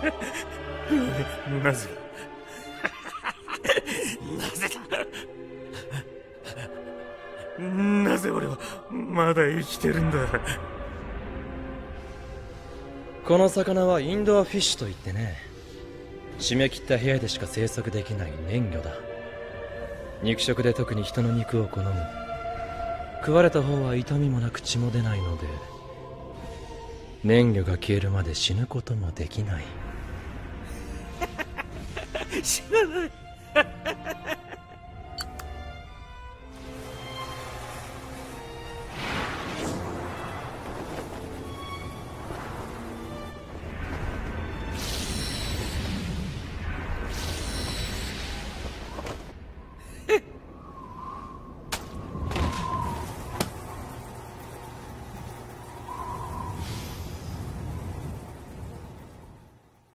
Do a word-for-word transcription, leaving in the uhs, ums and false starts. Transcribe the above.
なぜなぜだ。 なぜ俺はまだ生きてるんだ。 この魚はインドアフィッシュといってね、締め切った部屋でしか生息できない粘魚だ。肉食で特に人の肉を好む。食われた方は痛みもなく血も出ないので、粘魚が消えるまで死ぬこともできない。 知らない。